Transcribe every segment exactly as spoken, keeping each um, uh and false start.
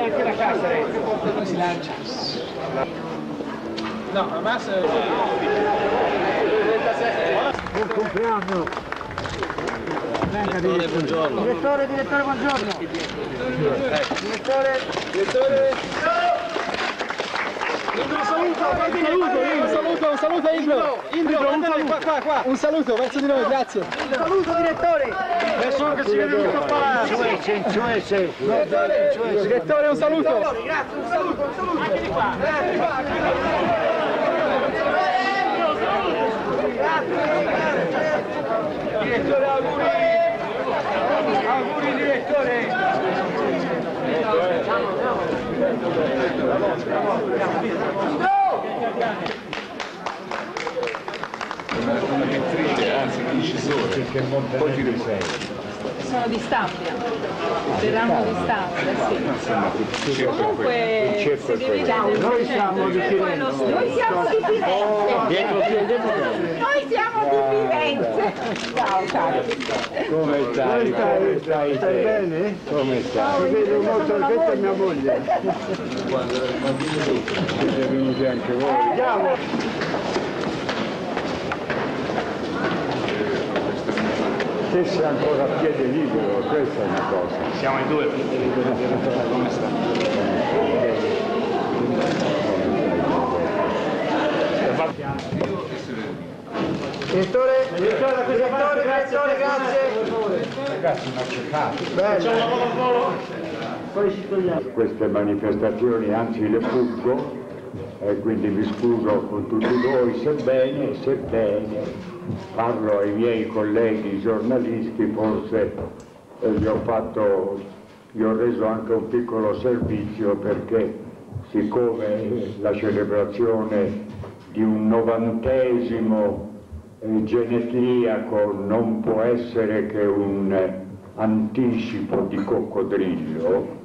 anche la cassa, si lancia. No, la massa è... Buon compleanno! Venga, direttore, buongiorno! Direttore, direttore, buongiorno! Direttore, direttore! Indro, un saluto! Un saluto, un saluto Indro! Indro, un saluto! Qua, qua, qua! Un saluto verso di noi, grazie! Un saluto, direttore! Adesso che si vede tutto parlare! Direttore, un saluto! Grazie, un saluto, un saluto! Anche di qua! Grazie, direttore, auguri! Auguri, direttore! Una pittrice, anzi un incisore, poi ti risenti. Sono di Stabia, verranno di Stabia, sì. Comunque si deve vedere. Noi siamo di Firenze. Noi siamo di Firenze. Noi siamo di Firenze. Ciao, caro. Come stai? Come stai? Stai bene? Come stai? Ti vedo molto aspetta a mia moglie. Quando era bambino Siete venuti anche voi. Andiamo! Se sei ancora a piede libero, questa è una cosa. Siamo in due, come sta? Direttore, direttore, da questa parte, direttore, grazie. Ragazzi, ma cercate. Facciamo la volo al volo. Poi ci togliamo. Queste manifestazioni, anzi le fuggo, e quindi vi scuso con tutti voi, sebbene, sebbene parlo ai miei colleghi giornalisti, forse eh, gli ho fatto, gli ho reso anche un piccolo servizio, perché siccome la celebrazione di un novantesimo eh, genetliaco non può essere che un eh, anticipo di coccodrillo,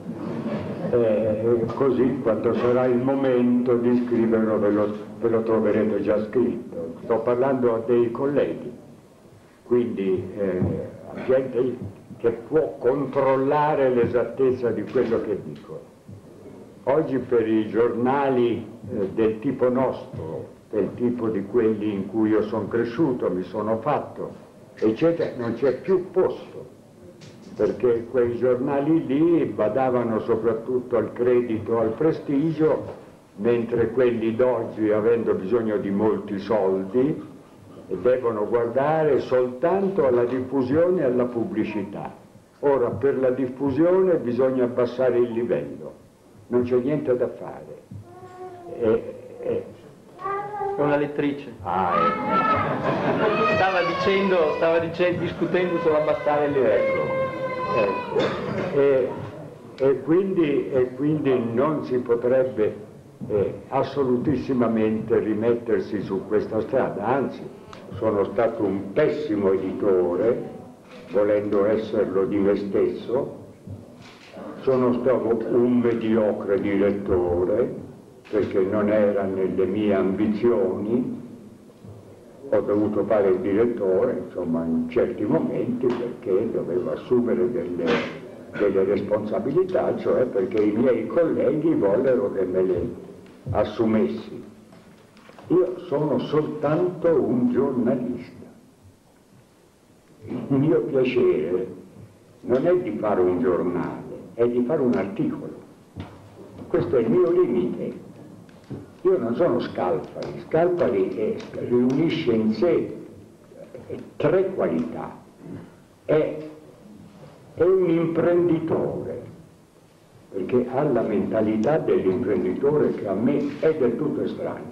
eh, così quando sarà il momento di scriverlo ve lo, ve lo troverete già scritto. Sto parlando a dei colleghi, quindi eh, a gente che può controllare l'esattezza di quello che dico. Oggi per i giornali eh, del tipo nostro, del tipo di quelli in cui io sono cresciuto, mi sono fatto, eccetera, non c'è più posto, perché quei giornali lì badavano soprattutto al credito, al prestigio, mentre quelli d'oggi, avendo bisogno di molti soldi, devono guardare soltanto alla diffusione e alla pubblicità. Ora, per la diffusione bisogna abbassare il livello, non c'è niente da fare. E, e... È una lettrice. Ah, ecco. Stava dicendo, stava dicendo, discutendo sull'abbassare il livello. Ecco. Ecco. E, e, quindi, e quindi non si potrebbe eh, assolutissimamente rimettersi su questa strada, anzi sono stato un pessimo editore, volendo esserlo di me stesso, sono stato un mediocre direttore, perché non era nelle mie ambizioni, ho dovuto fare il direttore, insomma, in certi momenti, perché dovevo assumere delle, delle responsabilità, cioè perché i miei colleghi vollero che me le assumessi. Io sono soltanto un giornalista. Il mio piacere non è di fare un giornale, è di fare un articolo. Questo è il mio limite. Io non sono Scalfari. Scalfari è, riunisce in sé tre qualità. È, è un imprenditore, perché ha la mentalità dell'imprenditore che a me è del tutto estranea.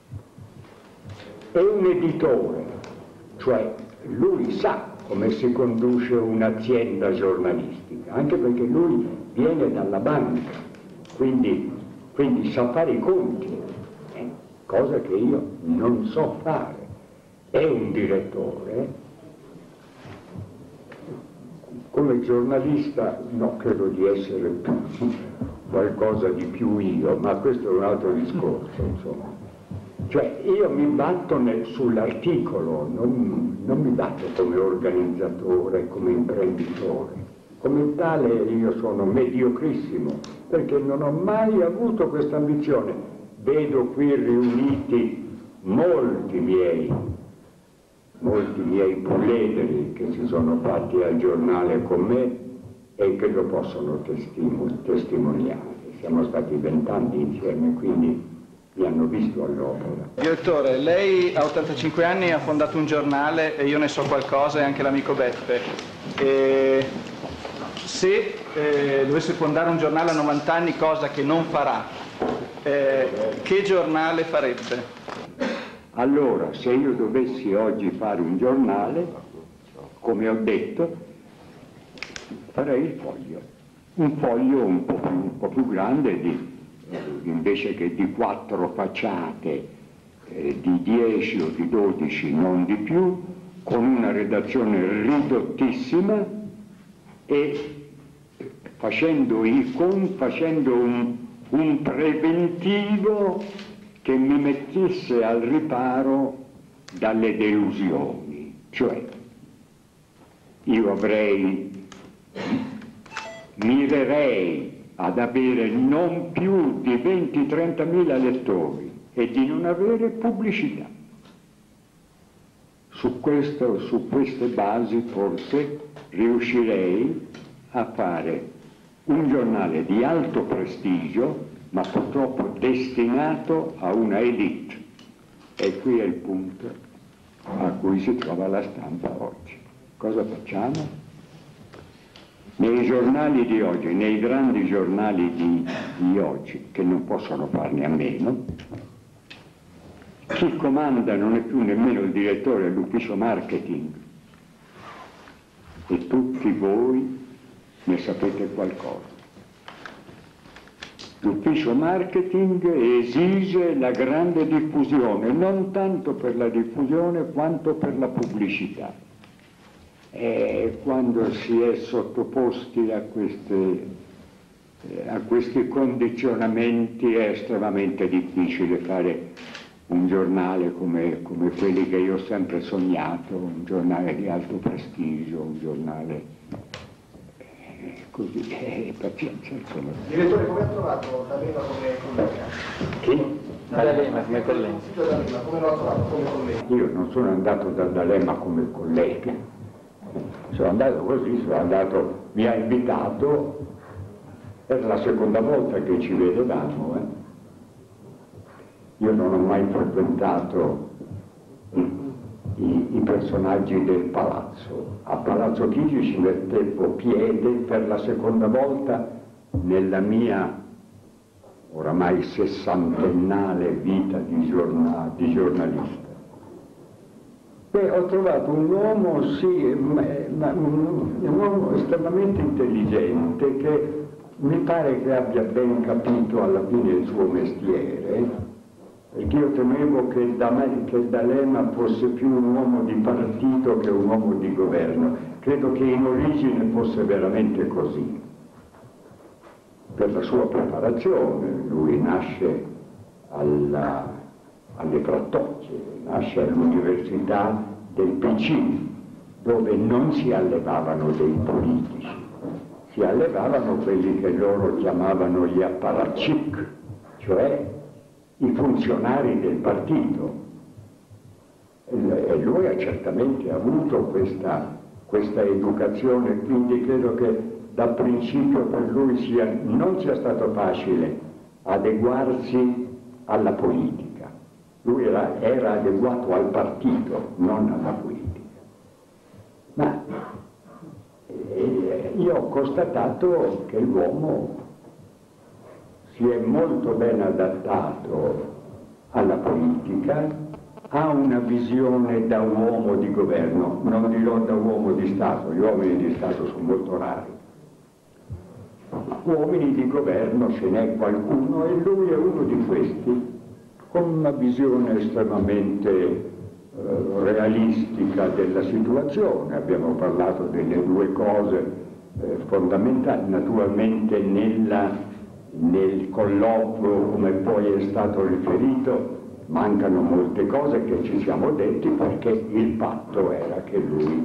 È un editore, cioè lui sa come si conduce un'azienda giornalistica, anche perché lui viene dalla banca, quindi, quindi sa fare i conti, eh, cosa che io non so fare. È un direttore. Come giornalista no, credo di essere qualcosa di più io, ma questo è un altro discorso, insomma. Cioè io mi batto sull'articolo, non, non mi batto come organizzatore, come imprenditore. Come tale io sono mediocrissimo, perché non ho mai avuto questa ambizione. Vedo qui riuniti molti miei, molti miei puledri che si sono fatti al giornale con me e che lo possono testimo- testimoniare. Siamo stati vent'anni insieme, quindi mi hanno visto all'opera. Direttore, lei a ottantacinque anni ha fondato un giornale e io ne so qualcosa, e anche l'amico Beppe. E se eh, dovesse fondare un giornale a novanta anni, cosa che non farà, eh, che giornale farebbe? Allora, se io dovessi oggi fare un giornale, come ho detto, farei il Foglio. Un foglio un po' più, un po' più grande, di, eh, invece che di quattro facciate, eh, di dieci o di dodici, non di più, con una redazione ridottissima e facendo, i, con, facendo un, un preventivo che mi mettesse al riparo dalle delusioni. Cioè, io avrei, mirerei ad avere non più di venti trentamila lettori e di non avere pubblicità. Su, questo, su queste basi forse riuscirei a fare un giornale di alto prestigio, ma purtroppo destinato a una elite. E qui è il punto a cui si trova la stampa oggi. Cosa facciamo? Nei giornali di oggi, nei grandi giornali di, di oggi, che non possono farne a meno, chi comanda non è più nemmeno il direttore dell'ufficio marketing, e tutti voi ne sapete qualcosa. L'ufficio marketing esige la grande diffusione, non tanto per la diffusione quanto per la pubblicità. E quando si è sottoposti a, queste, a questi condizionamenti è estremamente difficile fare un giornale come, come quelli che io ho sempre sognato, un giornale di alto prestigio, un giornale eh, così, eh, pazienza, insomma. Direttore, come ha trovato D'Alema come collega? Chi? D'Alema come collega. D'Alema, come lo ha trovato come collega? Io non sono andato da D'Alema come collega, sono andato così, sono andato, mi ha invitato, era la seconda volta che ci vedevamo, eh. Io non ho mai frequentato i, i, i personaggi del palazzo. A Palazzo Chigi ci mettevo piede per la seconda volta nella mia oramai sessantennale vita di, giorna, di giornalista. Beh, ho trovato un uomo, sì, ma, ma un, un uomo estremamente intelligente che mi pare che abbia ben capito alla fine il suo mestiere. Perché io temevo che, da me, che D'Alema fosse più un uomo di partito che un uomo di governo. Credo che in origine fosse veramente così. Per la sua preparazione, lui nasce alla, alle Frattocchie, nasce all'Università del P C, dove non si allevavano dei politici, si allevavano quelli che loro chiamavano gli apparatchik, cioè i funzionari del partito, e lui ha certamente avuto questa, questa educazione, quindi credo che da principio per lui sia, non sia stato facile adeguarsi alla politica. Lui era, era adeguato al partito, non alla politica. Ma eh, io ho constatato che l'uomo si è molto ben adattato alla politica, ha una visione da uomo di governo, non dirò da uomo di Stato, gli uomini di Stato sono molto rari, ma uomini di governo ce n'è qualcuno e lui è uno di questi, con una visione estremamente eh, realistica della situazione. Abbiamo parlato delle due cose eh, fondamentali, naturalmente nella Nel colloquio, come poi è stato riferito, mancano molte cose che ci siamo detti perché il patto era che lui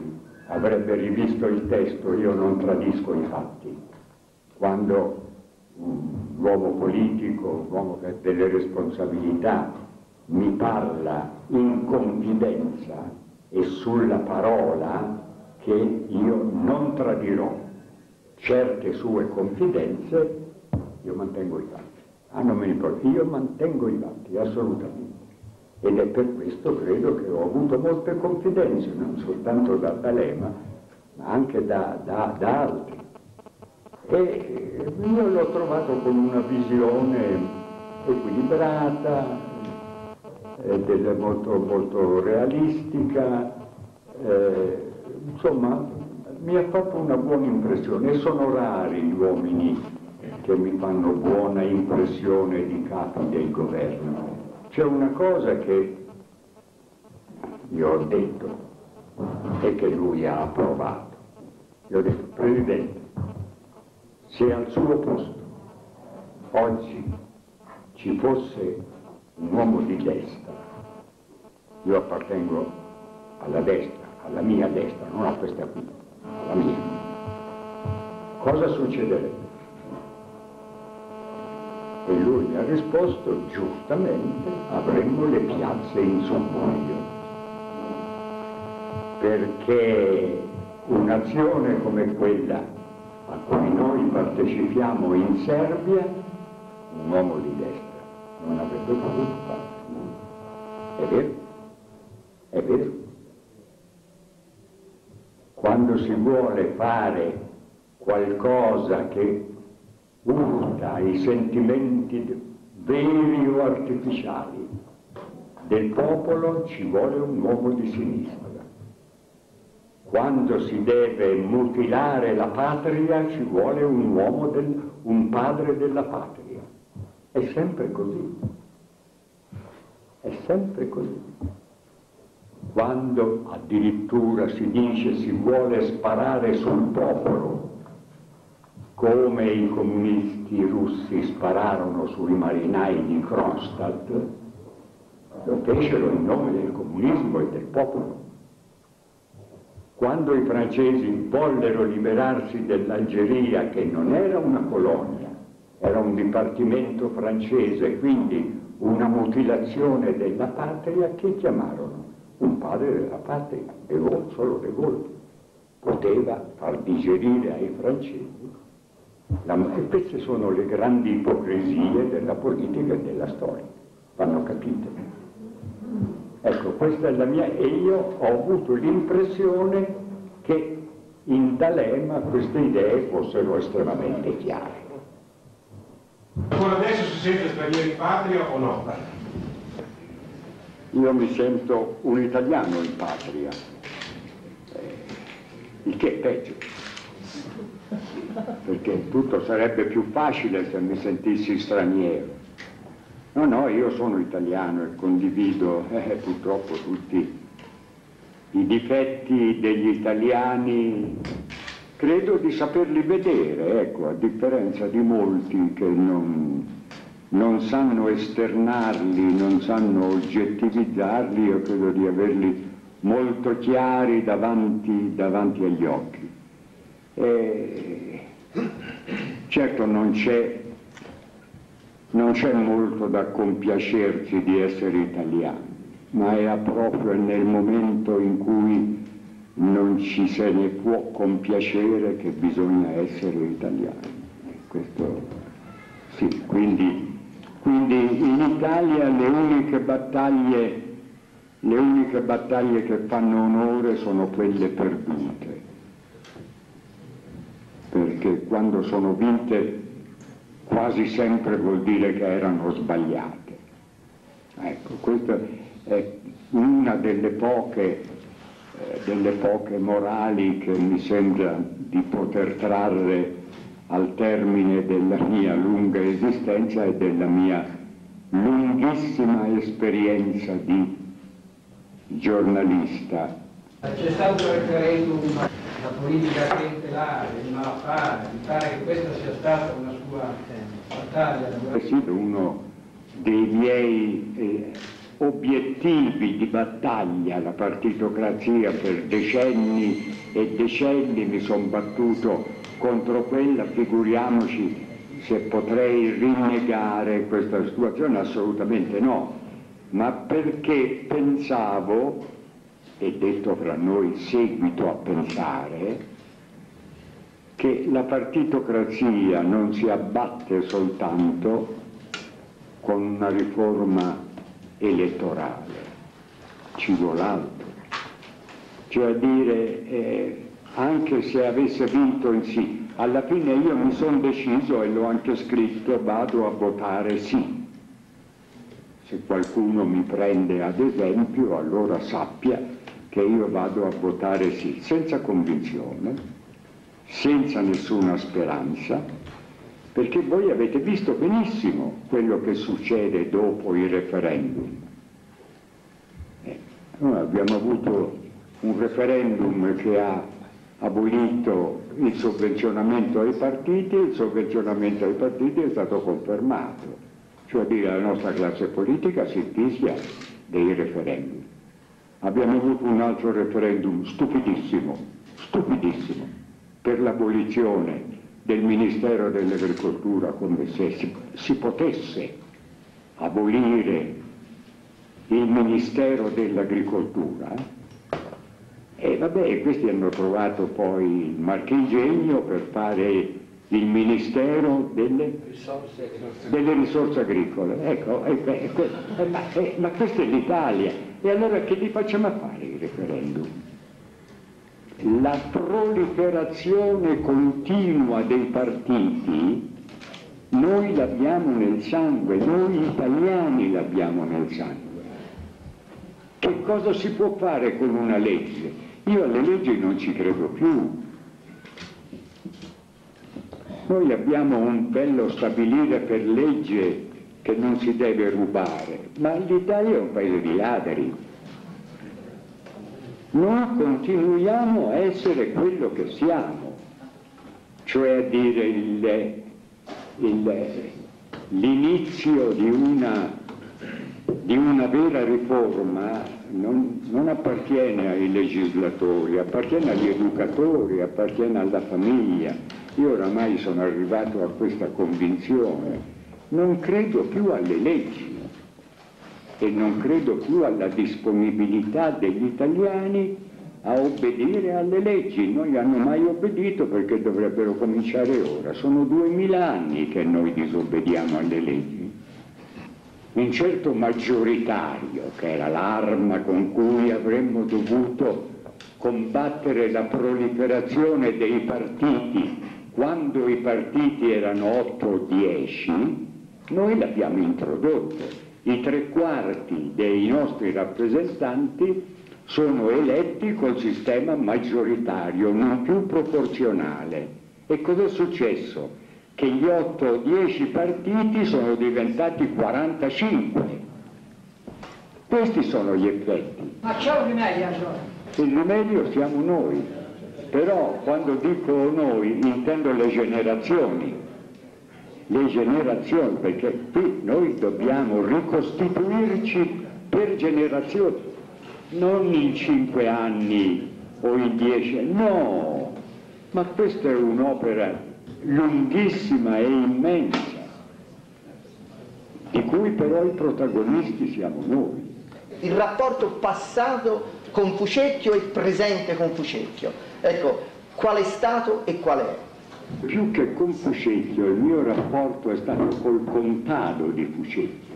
avrebbe rivisto il testo. Io non tradisco i fatti. Quando un uomo politico, un uomo che ha delle responsabilità, mi parla in confidenza e sulla parola che io non tradirò certe sue confidenze, io mantengo i fatti. Ah, non me ne importa, io mantengo i fatti, assolutamente. Ed è per questo credo che ho avuto molte confidenze, non soltanto da D'Alema, ma anche da, da, da altri. E io l'ho trovato con una visione equilibrata, eh, delle, molto, molto realistica, eh, insomma mi ha fatto una buona impressione. E sono rari gli uomini che mi fanno buona impressione di capi del governo. C'è una cosa che io ho detto e che lui ha approvato. Io ho detto: Presidente, se al suo posto oggi ci fosse un uomo di destra, io appartengo alla destra, alla mia destra, non a questa qui, alla mia, cosa succederebbe? E lui mi ha risposto: giustamente avremmo le piazze in subbuglio, perché un'azione come quella a cui noi partecipiamo in Serbia, un uomo di destra non avrebbe potuto fare. È vero? È vero? Quando si vuole fare qualcosa che urta i sentimenti veri o artificiali del popolo, ci vuole un uomo di sinistra. Quando si deve mutilare la patria, ci vuole un uomo, del, un padre della patria. È sempre così. È sempre così. Quando addirittura si dice si vuole sparare sul popolo, come i comunisti russi spararono sui marinai di Kronstadt, lo fecero in nome del comunismo e del popolo. Quando i francesi vollero liberarsi dell'Algeria, che non era una colonia, era un dipartimento francese, quindi una mutilazione della patria, che chiamarono un padre della patria, De Gaulle, solo De Gaulle poteva far digerire ai francesi. La, e queste sono le grandi ipocrisie della politica e della storia, vanno capite. Ecco, questa è la mia, e io ho avuto l'impressione che in D'Alema queste idee fossero estremamente chiare. Ancora adesso si sente straniero in patria o no? Io mi sento un italiano in patria, eh, il che è peggio, perché tutto sarebbe più facile se mi sentissi straniero. No, no, io sono italiano e condivido eh, purtroppo tutti i difetti degli italiani, credo di saperli vedere, ecco, a differenza di molti che non, non sanno esternarli, non sanno oggettivizzarli, io credo di averli molto chiari davanti, davanti agli occhi. E certo non c'è Non c'è molto da compiacersi di essere italiani, ma è proprio nel momento in cui non ci se ne può compiacere che bisogna essere italiani. Questo sì, quindi, quindi in Italia le uniche battaglie, le uniche battaglie che fanno onore sono quelle perdute, perché quando sono vinte quasi sempre vuol dire che erano sbagliate. Ecco, questa è una delle poche, eh, delle poche morali che mi sembra di poter trarre al termine della mia lunga esistenza e della mia lunghissima esperienza di giornalista. C'è stato il referendum, la politica clientelare, il malaffare, mi pare che questa sia stata una sua battaglia. È stato uno dei miei, eh, obiettivi di battaglia, la partitocrazia per decenni e decenni mi sono battuto contro quella, figuriamoci se potrei rinnegare questa situazione, assolutamente no, ma perché pensavo, e detto fra noi seguito a pensare, che la partitocrazia non si abbatte soltanto con una riforma elettorale, ci vuole altro, cioè a dire eh, anche se avesse vinto in sì, alla fine io mi sono deciso e l'ho anche scritto, vado a votare sì. Se qualcuno mi prende ad esempio, allora sappia che io vado a votare sì, senza convinzione, senza nessuna speranza, perché voi avete visto benissimo quello che succede dopo il referendum. Eh, noi abbiamo avuto un referendum che ha abolito il sovvenzionamento ai partiti, il sovvenzionamento ai partiti è stato confermato, cioè dire la nostra classe politica si fischia dei referendum. Abbiamo avuto un altro referendum stupidissimo, stupidissimo, per l'abolizione del Ministero dell'Agricoltura, come se si, si potesse abolire il Ministero dell'Agricoltura. E vabbè, questi hanno trovato poi il marchingegno per fare il Ministero delle risorse, delle risorse agricole. Ecco, eh, eh, eh, ma, eh, ma questa è l'Italia. E allora che li facciamo a fare i referendum? La proliferazione continua dei partiti noi l'abbiamo nel sangue, noi italiani l'abbiamo nel sangue. Che cosa si può fare con una legge? Io alle leggi non ci credo più. Noi abbiamo un bello stabilire per legge che non si deve rubare, ma l'Italia è un paese di ladri. Noi continuiamo a essere quello che siamo, cioè a dire il, il, l'inizio di una, di una vera riforma non, non appartiene ai legislatori, appartiene agli educatori, appartiene alla famiglia. Io oramai sono arrivato a questa convinzione, non credo più alle leggi e non credo più alla disponibilità degli italiani a obbedire alle leggi. Non gli hanno mai obbedito perché dovrebbero cominciare ora. Sono duemila anni che noi disobbediamo alle leggi. Un certo maggioritario, che era l'arma con cui avremmo dovuto combattere la proliferazione dei partiti, quando i partiti erano otto o dieci, noi l'abbiamo introdotto. I tre quarti dei nostri rappresentanti sono eletti col sistema maggioritario, non più proporzionale. E cosa è successo? Che gli otto o dieci partiti sono diventati quarantacinque. Questi sono gli effetti. Ma c'è un rimedio allora? Il rimedio siamo noi, però quando dico noi intendo le generazioni, le generazioni, perché qui noi dobbiamo ricostituirci per generazioni, non in cinque anni o in dieci anni, no, ma questa è un'opera lunghissima e immensa, di cui però i protagonisti siamo noi. Il rapporto passato con Fucecchio e presente con Fucecchio, ecco, qual è stato e qual è? Più che con Fucecchio, il mio rapporto è stato col contado di Fucecchio.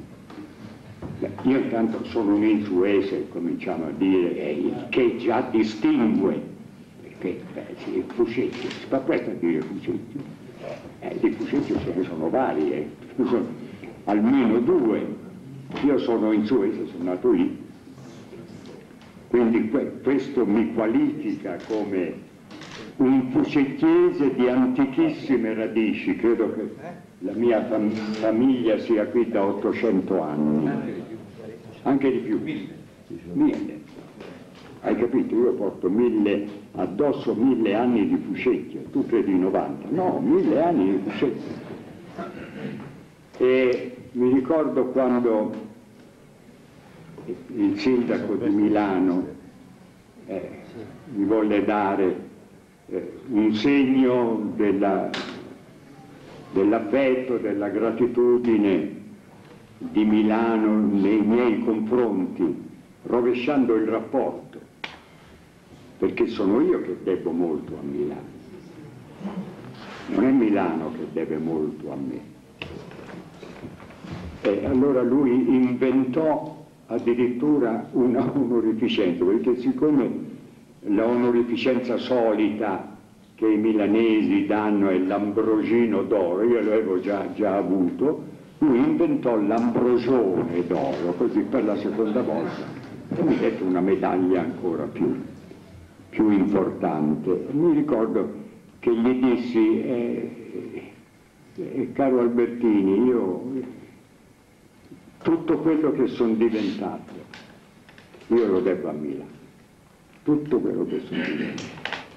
Io intanto sono un insuese, cominciamo a dire, eh, che già distingue, perché beh, sì, Fucecchio, si fa presto a dire Fucecchio, eh, di Fucecchio ce ne sono vari, eh. sono almeno due, io sono insuese, sono nato lì, quindi que questo mi qualifica come un fucecchiese di antichissime radici. Credo che la mia fam famiglia sia qui da ottocento anni, anche di più, mille. Hai capito? Io porto mille addosso, mille anni di Fucecchio, tu credi novanta? No, mille anni di Fucecchio. E mi ricordo quando il sindaco di Milano eh, mi volle dare eh, un segno della, dell'affetto, della gratitudine di Milano nei miei confronti, rovesciando il rapporto, perché sono io che devo molto a Milano, non è Milano che deve molto a me. E allora lui inventò addirittura una onorificenza, perché siccome la onorificenza solita che i milanesi danno è l'ambrosino d'oro, io l'avevo già, già avuto, lui inventò l'ambrosione d'oro, così per la seconda volta, e mi dette una medaglia ancora più, più importante. Mi ricordo che gli dissi, eh, eh, caro Albertini, io tutto quello che sono diventato, io lo devo a Milano, tutto quello che sono diventato.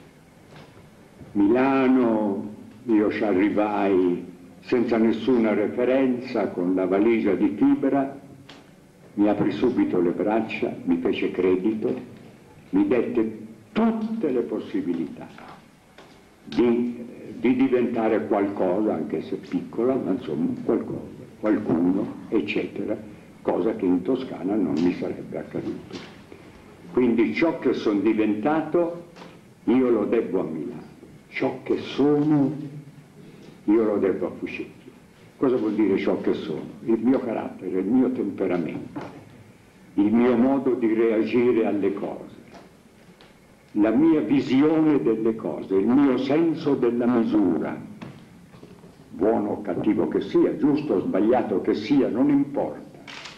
Milano, io ci arrivai senza nessuna referenza, con la valigia di fibra, mi aprì subito le braccia, mi fece credito, mi dette tutte le possibilità di, di diventare qualcosa, anche se piccola, ma insomma qualcosa, qualcuno, eccetera, cosa che in Toscana non mi sarebbe accaduto. Quindi ciò che sono diventato io lo devo a Milano, ciò che sono io lo devo a Fucecchio. Cosa vuol dire ciò che sono? Il mio carattere, il mio temperamento, il mio modo di reagire alle cose, la mia visione delle cose, il mio senso della misura, buono o cattivo che sia, giusto o sbagliato che sia, non importa.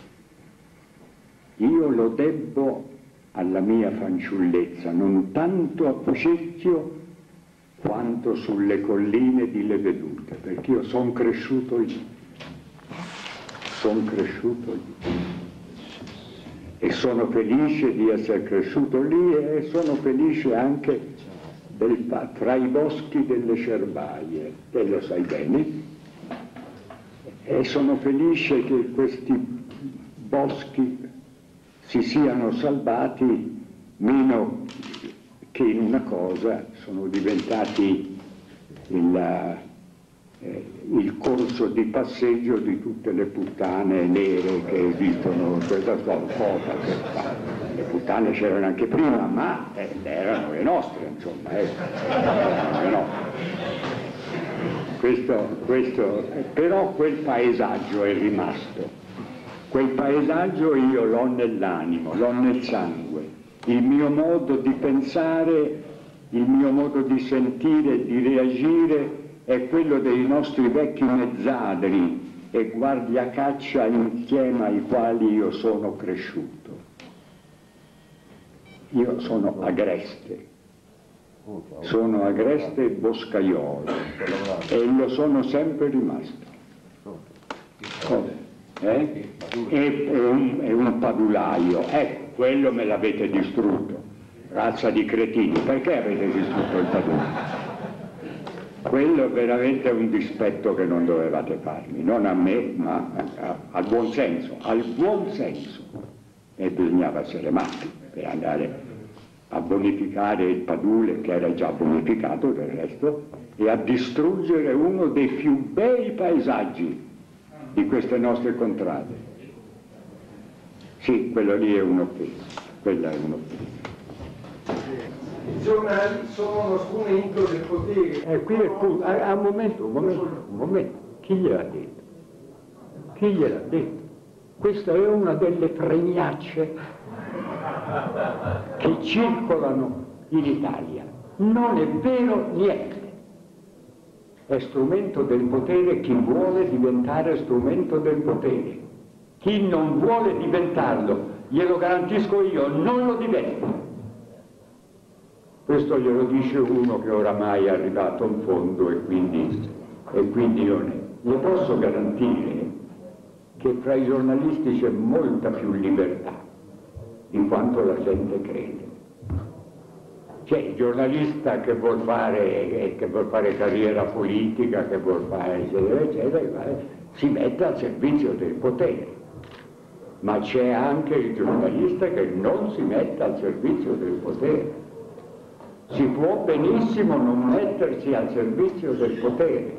Io lo debbo alla mia fanciullezza, non tanto a Fucecchio quanto sulle colline di Levedute, perché io sono cresciuto lì, sono cresciuto lì e sono felice di essere cresciuto lì e sono felice anche del, tra i boschi delle Cerbaie, te lo sai bene, e sono felice che questi boschi si siano salvati meno che in una cosa sono diventati il, eh, il corso di passeggio di tutte le puttane nere che esistono, questa cosa che fa. Le puttane c'erano anche prima, ma eh, erano le nostre, insomma, eh. erano le nostre. Questo, questo, però quel paesaggio è rimasto, quel paesaggio io l'ho nell'animo, l'ho nel sangue. Il mio modo di pensare, il mio modo di sentire, di reagire è quello dei nostri vecchi mezzadri e guardia caccia insieme ai quali io sono cresciuto. Io sono agreste, sono agreste e boscaiolo e lo sono sempre rimasto. Eh? È, è, un, è un padulaio, ecco. Quello me l'avete distrutto, razza di cretini, perché avete distrutto il padulaio? Quello è veramente un dispetto che non dovevate farmi, non a me, ma a, a, al buon senso, al buon senso. E bisognava essere matti per andare a bonificare il padule, che era già bonificato del resto, e a distruggere uno dei più bei paesaggi di queste nostre contrade. Sì, quello lì è un'offesa, quella è un'offesa. I giornali sono uno strumento del potere. Eh, qui è pu- a, a un momento, un momento, un momento, chi gliel'ha detto? Chi gliel'ha detto? Questa è una delle fregnacce che circolano in Italia. Non è vero niente. È strumento del potere chi vuole diventare strumento del potere. Chi non vuole diventarlo, glielo garantisco io, non lo diventa. Questo glielo dice uno che oramai è arrivato in fondo e quindi, e quindi non è. Le posso garantire che fra i giornalisti c'è molta più libertà di quanto la gente crede. C'è il giornalista che vuol fare, che vuol fare carriera politica, che vuol fare eccetera eccetera, si mette al servizio del potere. ma c'è anche il giornalista che non si mette al servizio del potere. Si può benissimo non mettersi al servizio del potere,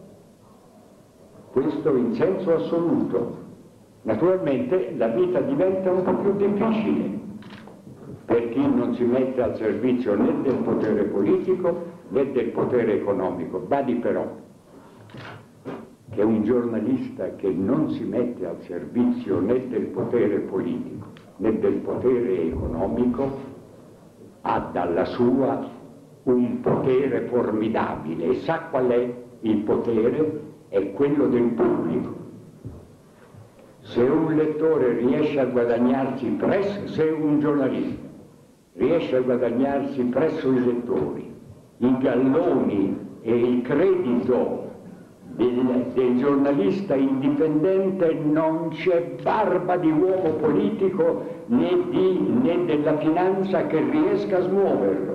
questo in senso assoluto. Naturalmente la vita diventa un po' più difficile per chi non si mette al servizio né del potere politico né del potere economico. Badi però che un giornalista che non si mette al servizio né del potere politico né del potere economico ha dalla sua un potere formidabile. E sa qual è il potere? È quello del pubblico. Se un lettore riesce a guadagnarsi presso, se un giornalista riesce a guadagnarsi presso i lettori i galloni e il credito del, del giornalista indipendente, non c'è barba di uomo politico né, di, né della finanza che riesca a smuoverlo.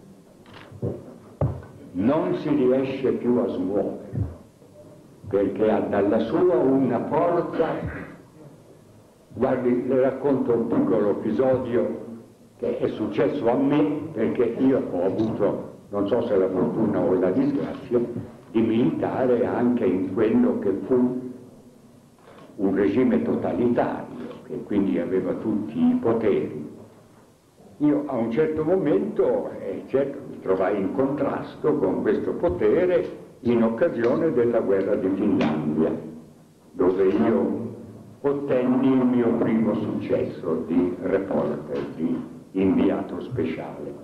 Non si riesce più a smuoverlo, perché ha dalla sua una forza. Guardi, le racconto un piccolo episodio che è successo a me, perché io ho avuto, non so se la fortuna o la disgrazia, di militare anche in quello che fu un regime totalitario, che quindi aveva tutti i poteri. Io a un certo momento, eh, certo, mi trovai in contrasto con questo potere in occasione della guerra di Finlandia, dove io ottenni il mio primo successo di reporter, di inviato speciale.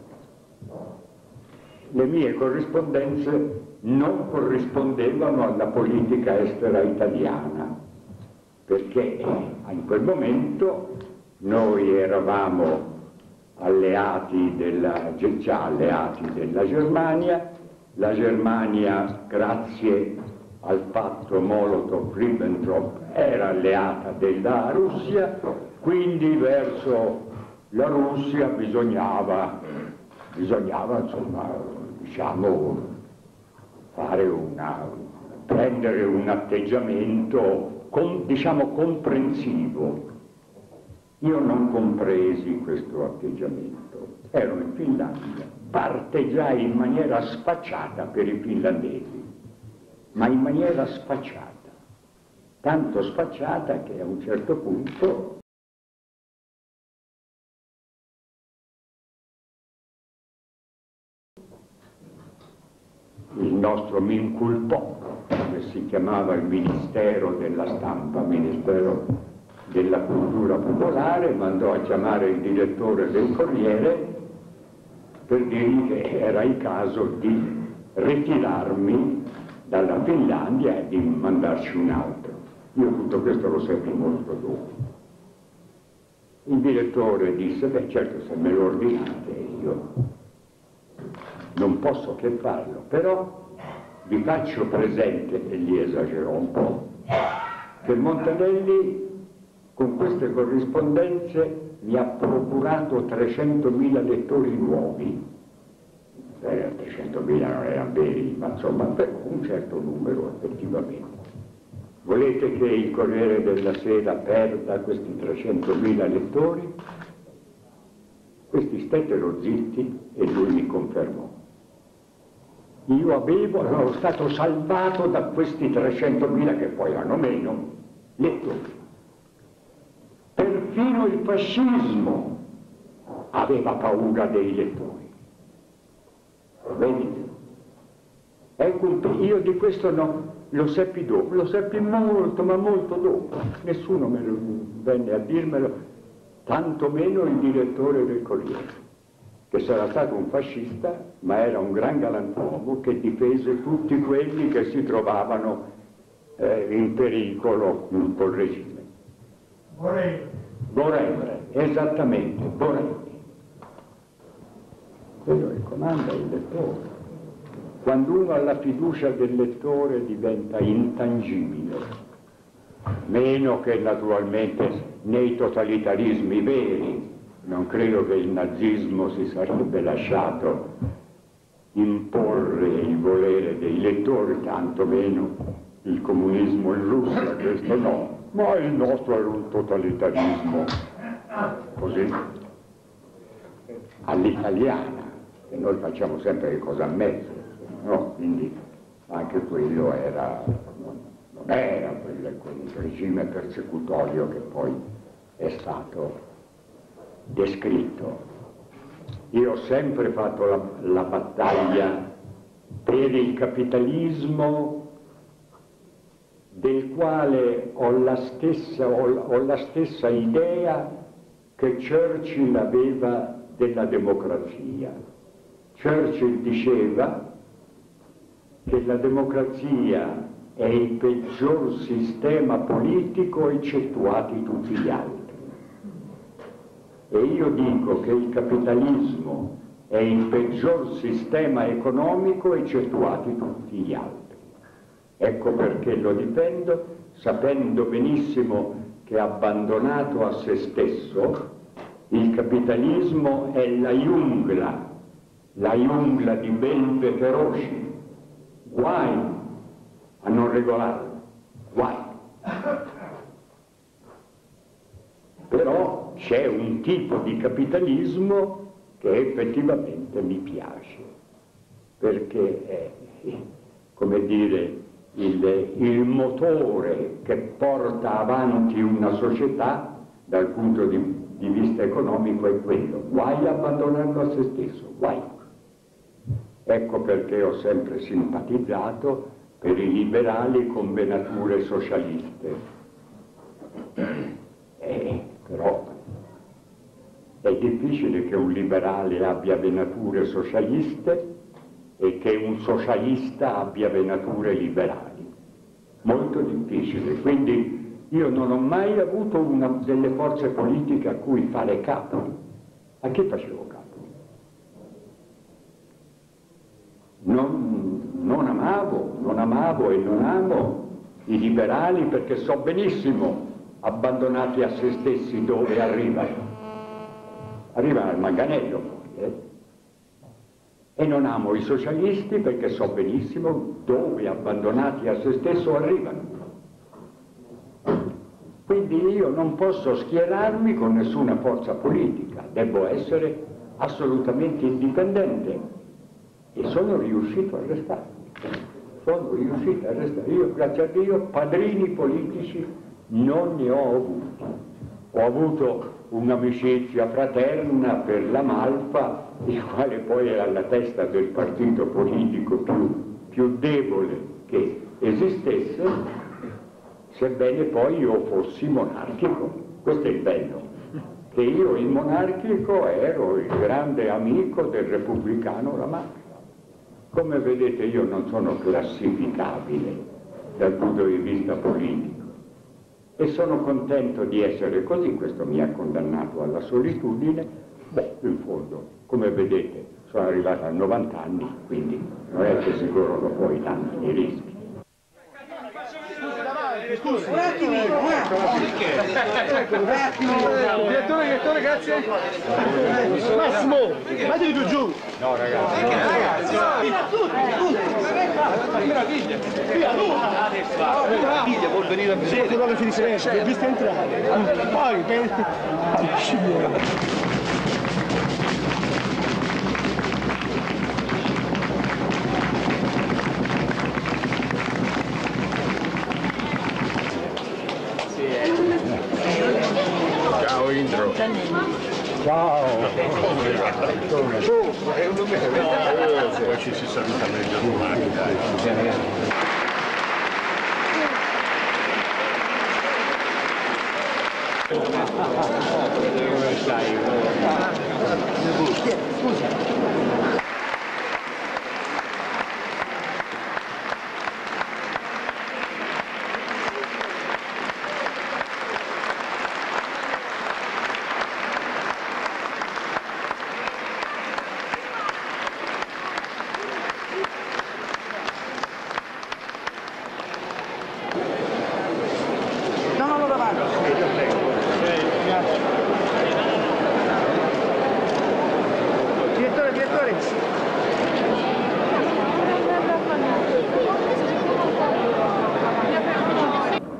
Le mie corrispondenze non corrispondevano alla politica estera italiana, perché in quel momento noi eravamo alleati della, già alleati della Germania, la Germania, grazie al patto Molotov-Ribbentrop, era alleata della Russia, quindi verso la Russia bisognava, bisognava insomma, diciamo, fare una, prendere un atteggiamento, con, diciamo, comprensivo. Io non compresi questo atteggiamento, ero in Finlandia, parteggiai in maniera sfacciata per i finlandesi, ma in maniera sfacciata, tanto sfacciata che a un certo punto il nostro Minculpò, come si chiamava il Ministero della Stampa, Ministero della Cultura Popolare, mandò a chiamare il direttore del Corriere per dirgli che era il caso di ritirarmi dalla Finlandia e di mandarci un altro. Io tutto questo lo seppi molto dopo. Il direttore disse: beh, certo, se me lo ordinate io non posso che farlo, però vi faccio presente, e gli esagerò un po', che Montanelli con queste corrispondenze mi ha procurato trecentomila lettori nuovi. Eh, trecentomila non erano veri, ma insomma per un certo numero effettivamente. Volete che il Corriere della Sera perda questi trecentomila lettori? Questi stettero zitti e lui mi confermò. Io avevo, ero stato salvato da questi trecentomila, che poi erano meno, lettori. Perfino il fascismo aveva paura dei lettori. Vedete? Ecco, io di questo no, lo seppi dopo, lo seppi molto, ma molto dopo. Nessuno me lo venne a dirmelo, tantomeno il direttore del Corriere, che sarà stato un fascista, ma era un gran galantuomo che difese tutti quelli che si trovavano eh, in pericolo col regime. Vorrei. Borelli, esattamente, Borelli. Quello che comanda il lettore. Quando uno ha la fiducia del lettore diventa intangibile, meno che naturalmente nei totalitarismi veri. Non credo che il nazismo si sarebbe lasciato imporre il volere dei lettori, tanto meno il comunismo in Russia, questo no. Ma il nostro era un totalitarismo, così, all'italiana, e noi facciamo sempre le cose a mezzo, no? Quindi anche quello era, non era quel, quel regime persecutorio che poi è stato descritto. Io ho sempre fatto la, la battaglia per il capitalismo, del quale ho la stessa, ho, ho la stessa idea che Churchill aveva della democrazia. Churchill diceva che la democrazia è il peggior sistema politico eccettuati tutti gli altri. E io dico che il capitalismo è il peggior sistema economico eccettuati tutti gli altri. Ecco perché lo difendo, sapendo benissimo che abbandonato a se stesso, il capitalismo è la jungla, la jungla di belve feroci. Guai a non regolarlo, guai. Però c'è un tipo di capitalismo che effettivamente mi piace, perché è, come dire, il, il motore che porta avanti una società dal punto di, di vista economico è quello. Guai a abbandonarlo a se stesso, guai. Ecco perché ho sempre simpatizzato per i liberali con venature socialiste. Eh, però è difficile che un liberale abbia venature socialiste e che un socialista abbia venature liberali. Molto difficile. Quindi io non ho mai avuto una delle forze politiche a cui fare capo. A chi facevo capo? Non, non amavo, non amavo e non amo i liberali perché so benissimo, abbandonati a se stessi, dove arrivano. Arrivano al manganello, eh? E non amo i socialisti perché so benissimo dove, abbandonati a se stesso, arrivano. Quindi io non posso schierarmi con nessuna forza politica, devo essere assolutamente indipendente. E sono riuscito a restare. Sono riuscito a restare. Io, grazie a Dio, padrini politici non ne ho avuti. Ho avuto un'amicizia fraterna per la Malfa, il quale poi era la testa del partito politico più, più debole che esistesse, sebbene poi io fossi monarchico. Questo è il bello, che io il monarchico ero il grande amico del repubblicano La Malfa. Come vedete io non sono classificabile dal punto di vista politico. E sono contento di essere così, questo mi ha condannato alla solitudine. Beh, in fondo, come vedete, sono arrivato a novanta anni, quindi non è che si corrono poi tanti i rischi. Scusa, un attimo, un attimo. Un attimo. Direttore, direttore, grazie. Massimo, mettiti più giù. No, ragazzi. Ragazzi, la figlia. La figlia vuol venire a vedere. Quello che si dice, l'ho visto entrare. Poi, per... Ciao Indro. Ciao! È un numero. Poi ci si saluta meglio domani, dai. Dove stai? Scusa. Direttore, direttore!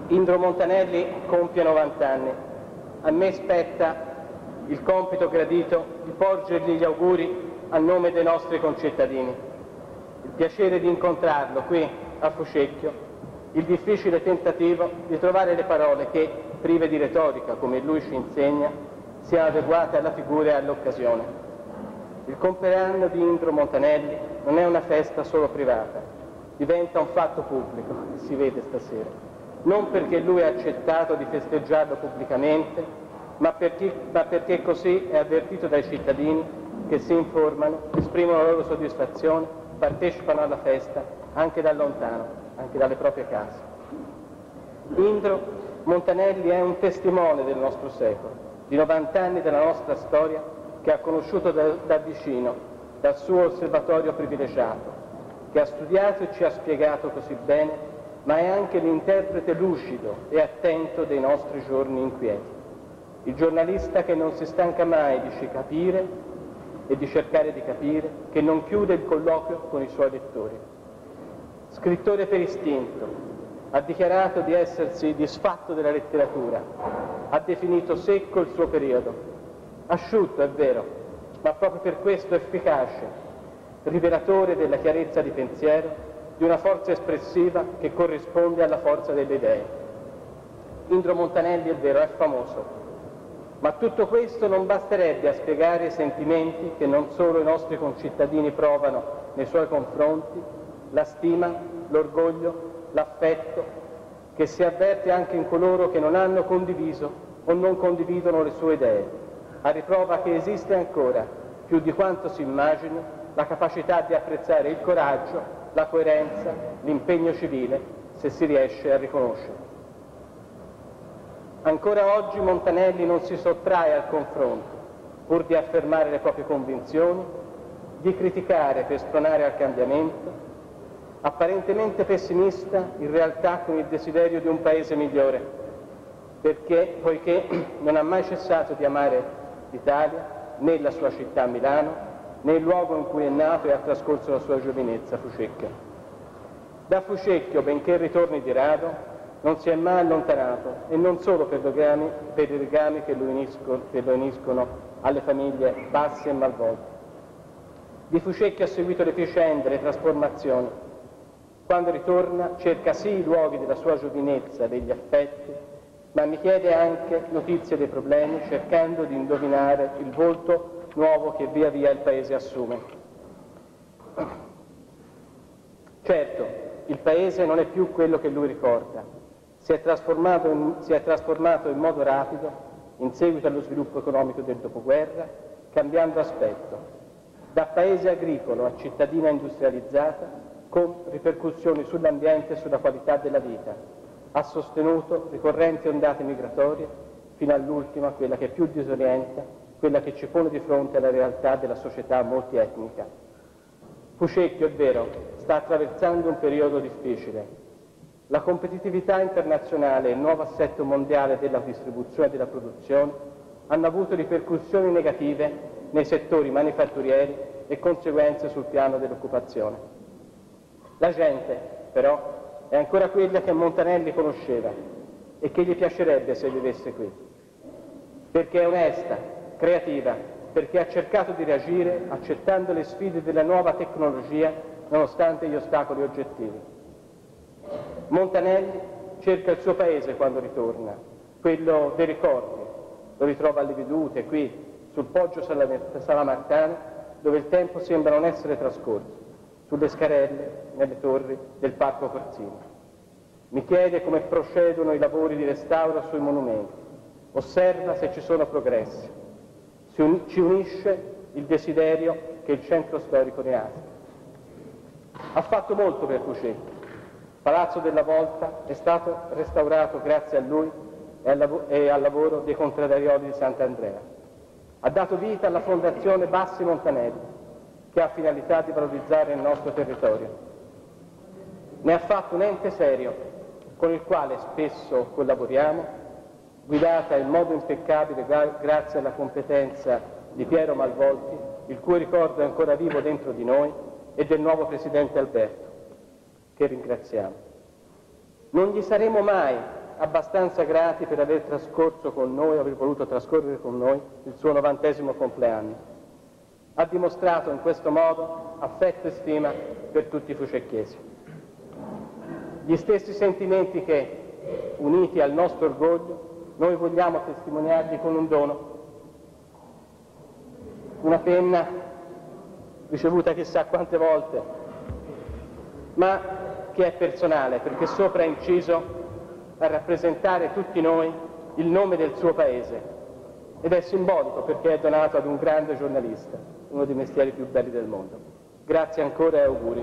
Indro Montanelli compie novanta anni. A me spetta il compito gradito di porgergli gli auguri a nome dei nostri concittadini. Il piacere di incontrarlo qui a Fucecchio, il difficile tentativo di trovare le parole che, prive di retorica, come lui ci insegna, siano adeguate alla figura e all'occasione. Il compleanno di Indro Montanelli non è una festa solo privata, diventa un fatto pubblico, si vede stasera. Non perché lui ha accettato di festeggiarlo pubblicamente, ma perché, ma perché così è avvertito dai cittadini che si informano, esprimono la loro soddisfazione, partecipano alla festa anche da lontano, anche dalle proprie case. Indro Montanelli è un testimone del nostro secolo, di novanta anni della nostra storia che ha conosciuto da, da vicino, dal suo osservatorio privilegiato, che ha studiato e ci ha spiegato così bene, ma è anche l'interprete lucido e attento dei nostri giorni inquieti. Il giornalista che non si stanca mai di capire e di cercare di capire, che non chiude il colloquio con i suoi lettori. Scrittore per istinto, ha dichiarato di essersi disfatto della letteratura, ha definito secco il suo periodo, asciutto è vero, ma proprio per questo efficace, rivelatore della chiarezza di pensiero, di una forza espressiva che corrisponde alla forza delle idee. Indro Montanelli, è vero, è famoso, ma tutto questo non basterebbe a spiegare i sentimenti che non solo i nostri concittadini provano nei suoi confronti, la stima, l'orgoglio, l'affetto, che si avverte anche in coloro che non hanno condiviso o non condividono le sue idee, a riprova che esiste ancora, più di quanto si immagini, la capacità di apprezzare il coraggio, la coerenza, l'impegno civile, se si riesce a riconoscere. Ancora oggi Montanelli non si sottrae al confronto, pur di affermare le proprie convinzioni, di criticare per spronare al cambiamento, apparentemente pessimista, in realtà con il desiderio di un paese migliore, perché, poiché non ha mai cessato di amare l'Italia, né la sua città Milano, nel luogo in cui è nato e ha trascorso la sua giovinezza, Fucecchio. Da Fucecchio, benché ritorni di rado, non si è mai allontanato, e non solo per, legami, per i legami che lo, uniscono, che lo uniscono alle famiglie Bassi e Malvolti. Di Fucecchio ha seguito le vicende, le trasformazioni. Quando ritorna cerca sì i luoghi della sua giovinezza, degli affetti, ma mi chiede anche notizie dei problemi, cercando di indovinare il volto nuovo che via via il paese assume. Certo, il paese non è più quello che lui ricorda. Si è trasformato in, si è trasformato in modo rapido in seguito allo sviluppo economico del dopoguerra, cambiando aspetto, da paese agricolo a cittadina industrializzata, con ripercussioni sull'ambiente e sulla qualità della vita. Ha sostenuto ricorrenti ondate migratorie, fino all'ultima, quella che più disorienta, quella che ci pone di fronte alla realtà della società multietnica. Fucecchio, è vero, sta attraversando un periodo difficile. La competitività internazionale e il nuovo assetto mondiale della distribuzione e della produzione hanno avuto ripercussioni negative nei settori manifatturieri e conseguenze sul piano dell'occupazione. La gente, però, è ancora quella che Montanelli conosceva e che gli piacerebbe se vivesse qui, perché è onesta, creativa, perché ha cercato di reagire accettando le sfide della nuova tecnologia nonostante gli ostacoli oggettivi. Montanelli cerca il suo paese quando ritorna, quello dei ricordi. Lo ritrova alle vedute, qui, sul poggio salamartano, dove il tempo sembra non essere trascorso, sulle scarelle, nelle torri del Parco Corsino. Mi chiede come procedono i lavori di restauro sui monumenti, osserva se ci sono progressi. Ci unisce il desiderio che il centro storico ne ha. Ha fatto molto per Fucecchio. Palazzo della Volta è stato restaurato grazie a lui e al, lav- e al lavoro dei contradarioli di Sant'Andrea. Ha dato vita alla Fondazione Bassi Montanelli, che ha finalità di valorizzare il nostro territorio. Ne ha fatto un ente serio, con il quale spesso collaboriamo, guidata in modo impeccabile grazie alla competenza di Piero Malvolti, il cui ricordo è ancora vivo dentro di noi, e del nuovo presidente Alberto, che ringraziamo. Non gli saremo mai abbastanza grati per aver trascorso con noi, aver voluto trascorrere con noi il suo novantesimo compleanno. Ha dimostrato in questo modo affetto e stima per tutti i fucecchiesi. Gli stessi sentimenti che, uniti al nostro orgoglio, noi vogliamo testimoniargli con un dono, una penna ricevuta chissà quante volte, ma che è personale, perché sopra è inciso a rappresentare tutti noi il nome del suo paese, ed è simbolico perché è donato ad un grande giornalista, uno dei mestieri più belli del mondo. Grazie ancora e auguri.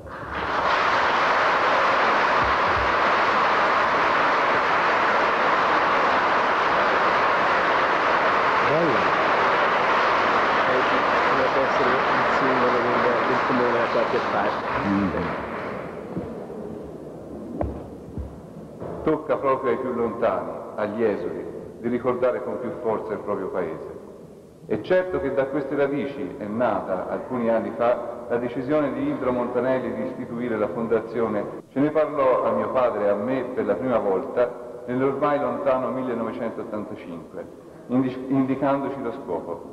Potrebbe essere il simbolo del, del comune da qualche parte. Mm. Tocca proprio ai più lontani, agli esuli, di ricordare con più forza il proprio paese. È certo che da queste radici è nata, alcuni anni fa, la decisione di Indro Montanelli di istituire la fondazione. Ce ne parlò a mio padre e a me per la prima volta nell'ormai lontano millenovecentottantacinque, indicandoci lo scopo.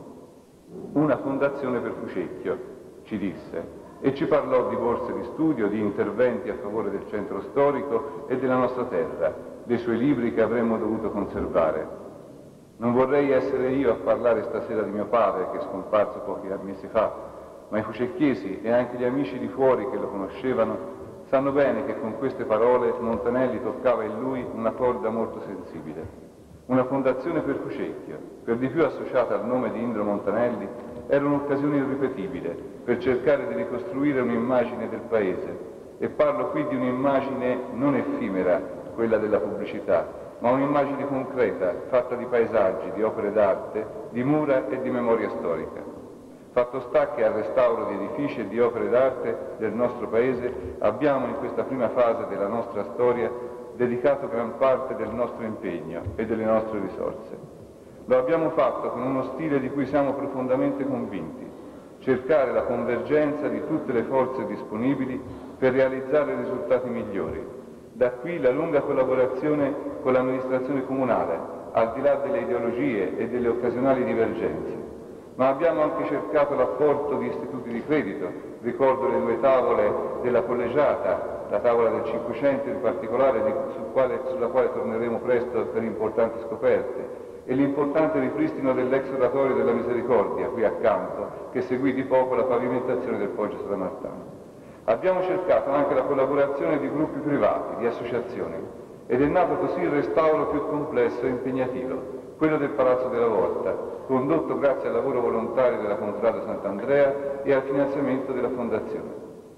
Una fondazione per Fucecchio, ci disse, e ci parlò di borse di studio, di interventi a favore del centro storico e della nostra terra, dei suoi libri che avremmo dovuto conservare. Non vorrei essere io a parlare stasera di mio padre, che è scomparso pochi mesi fa, ma i fucecchiesi e anche gli amici di fuori che lo conoscevano sanno bene che con queste parole Montanelli toccava in lui una corda molto sensibile. Una fondazione per Fucecchio, per di più associata al nome di Indro Montanelli, era un'occasione irripetibile per cercare di ricostruire un'immagine del paese, e parlo qui di un'immagine non effimera, quella della pubblicità, ma un'immagine concreta, fatta di paesaggi, di opere d'arte, di mura e di memoria storica. Fatto sta che al restauro di edifici e di opere d'arte del nostro paese abbiamo in questa prima fase della nostra storia dedicato gran parte del nostro impegno e delle nostre risorse. Lo abbiamo fatto con uno stile di cui siamo profondamente convinti: cercare la convergenza di tutte le forze disponibili per realizzare risultati migliori. Da qui la lunga collaborazione con l'amministrazione comunale, al di là delle ideologie e delle occasionali divergenze. Ma abbiamo anche cercato l'apporto di istituti di credito. Ricordo le due tavole della collegiata, la tavola del Cinquecento in particolare, di, su quale, sulla quale torneremo presto per importanti scoperte, e l'importante ripristino dell'ex oratorio della Misericordia, qui accanto, che seguì di poco la pavimentazione del Poggio Stramattano. Abbiamo cercato anche la collaborazione di gruppi privati, di associazioni, ed è nato così il restauro più complesso e impegnativo, quello del Palazzo della Volta, condotto grazie al lavoro volontario della Contrada Sant'Andrea e al finanziamento della Fondazione.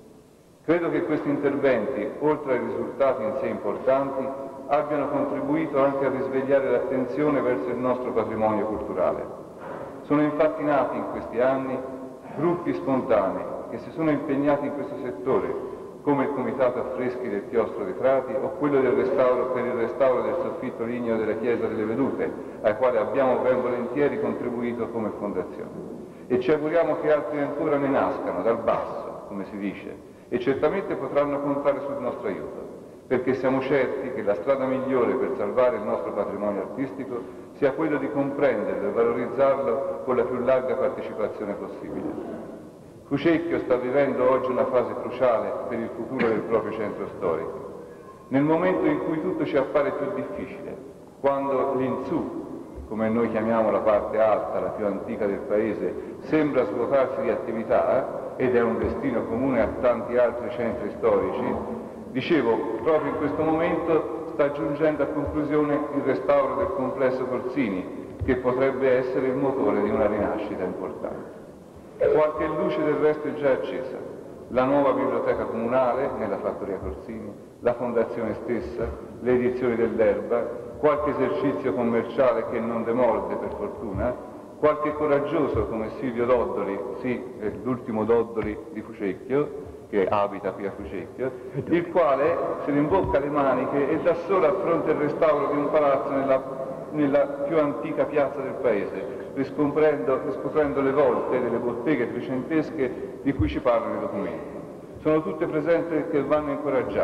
Credo che questi interventi, oltre ai risultati in sé importanti, abbiano contribuito anche a risvegliare l'attenzione verso il nostro patrimonio culturale. Sono infatti nati in questi anni gruppi spontanei che si sono impegnati in questo settore, come il Comitato Affreschi del Chiostro dei Frati o quello del restauro, per il restauro del soffitto ligneo della Chiesa delle Vedute, al quale abbiamo ben volentieri contribuito come fondazione. E ci auguriamo che altri ancora ne nascano dal basso, come si dice, e certamente potranno contare sul nostro aiuto, perché siamo certi che la strada migliore per salvare il nostro patrimonio artistico sia quella di comprenderlo e valorizzarlo con la più larga partecipazione possibile. Fucecchio sta vivendo oggi una fase cruciale per il futuro del proprio centro storico. Nel momento in cui tutto ci appare più difficile, quando l'insù, come noi chiamiamo la parte alta, la più antica del paese, sembra svuotarsi di attività, ed è un destino comune a tanti altri centri storici, dicevo, proprio in questo momento sta giungendo a conclusione il restauro del complesso Corsini, che potrebbe essere il motore di una rinascita importante. Qualche luce del resto è già accesa. La nuova biblioteca comunale nella fattoria Corsini, la fondazione stessa, le edizioni dell'Erba, qualche esercizio commerciale che non demorde per fortuna, qualche coraggioso come Silvio Doddoli, sì, l'ultimo Doddoli di Fucecchio, che abita qui a Fucecchio, il quale se ne imbocca le maniche e da solo affronta il restauro di un palazzo nella, nella più antica piazza del paese, riscoprendo, riscoprendo le volte delle botteghe trecentesche di cui ci parlano i documenti. Sono tutte presenze che vanno incoraggiate,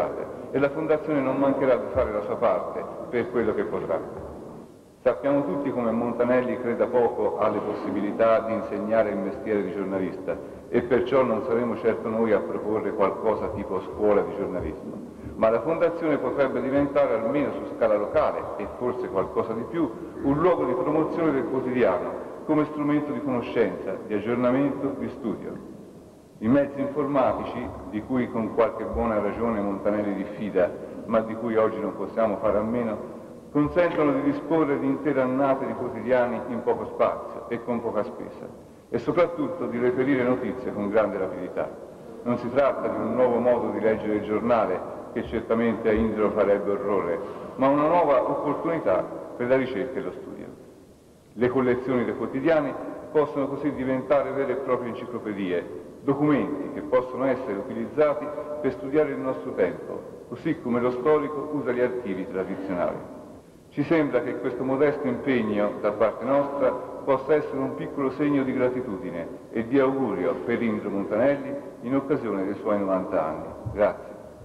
e la Fondazione non mancherà di fare la sua parte per quello che potrà. Sappiamo tutti come Montanelli creda poco alle possibilità di insegnare il mestiere di giornalista e perciò non saremo certo noi a proporre qualcosa tipo scuola di giornalismo, ma la Fondazione potrebbe diventare, almeno su scala locale e forse qualcosa di più, un luogo di promozione del quotidiano come strumento di conoscenza, di aggiornamento, di studio. I mezzi informatici, di cui con qualche buona ragione Montanelli diffida, ma di cui oggi non possiamo fare a meno, consentono di disporre di intere annate di quotidiani in poco spazio e con poca spesa, e soprattutto di reperire notizie con grande rapidità. Non si tratta di un nuovo modo di leggere il giornale, che certamente a Indro farebbe orrore, ma una nuova opportunità per la ricerca e lo studio. Le collezioni dei quotidiani possono così diventare vere e proprie enciclopedie, documenti che possono essere utilizzati per studiare il nostro tempo, così come lo storico usa gli archivi tradizionali. Ci sembra che questo modesto impegno da parte nostra possa essere un piccolo segno di gratitudine e di augurio per Indro Montanelli in occasione dei suoi novanta anni. Grazie.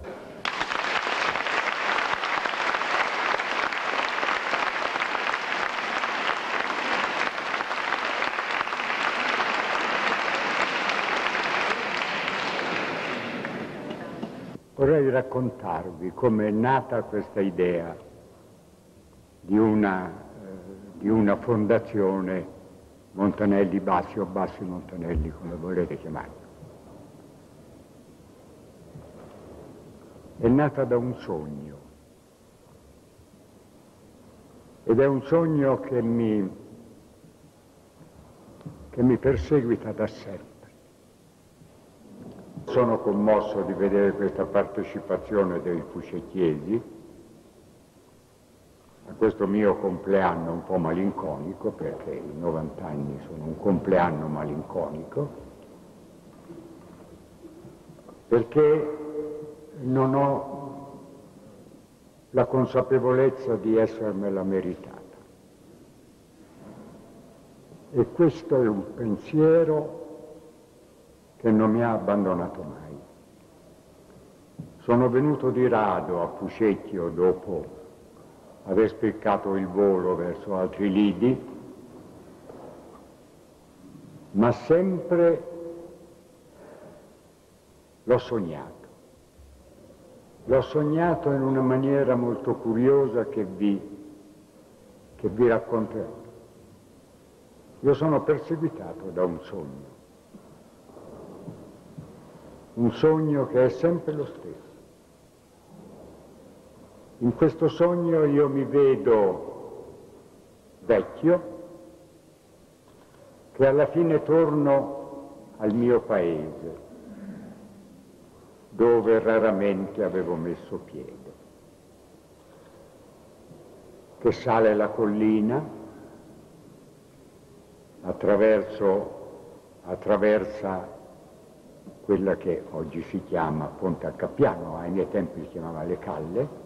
Vorrei raccontarvi come è nata questa idea di una, eh, di una fondazione Montanelli Bassi o Bassi Montanelli, come volete chiamarla. È nata da un sogno, ed è un sogno che mi, che mi perseguita da sempre. Sono commosso di vedere questa partecipazione dei fucettiesi a questo mio compleanno un po' malinconico, perché i novanta anni sono un compleanno malinconico, perché non ho la consapevolezza di essermela meritata. E questo è un pensiero che non mi ha abbandonato mai. Sono venuto di rado a Fucecchio dopo aver spiccato il volo verso altri lidi, ma sempre l'ho sognato. L'ho sognato in una maniera molto curiosa che vi, che vi racconterò. Io sono perseguitato da un sogno. Un sogno che è sempre lo stesso. In questo sogno io mi vedo vecchio, che alla fine torno al mio paese, dove raramente avevo messo piede, che sale la collina, attraverso, attraversa quella che oggi si chiama Ponte a Cappiano, ai miei tempi si chiamava Le Calle,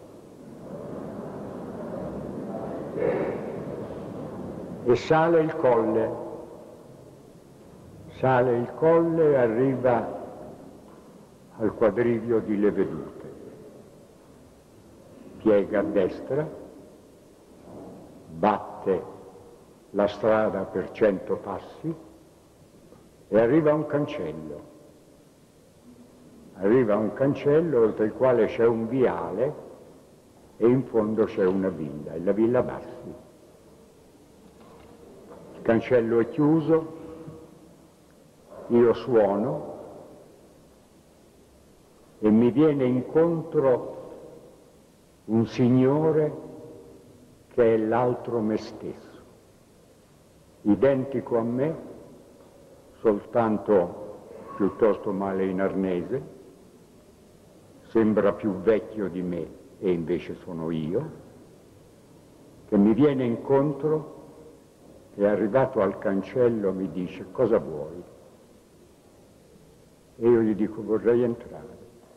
e sale il colle, sale il colle e arriva al quadrivio di Le Vedute, piega a destra, batte la strada per cento passi e arriva a un cancello. Arriva a un cancello oltre il quale c'è un viale e in fondo c'è una villa, è la Villa Bassi. Il cancello è chiuso, io suono e mi viene incontro un signore che è l'altro me stesso, identico a me, soltanto piuttosto male in arnese, sembra più vecchio di me e invece sono io, che mi viene incontro e arrivato al cancello mi dice: cosa vuoi? E io gli dico: vorrei entrare.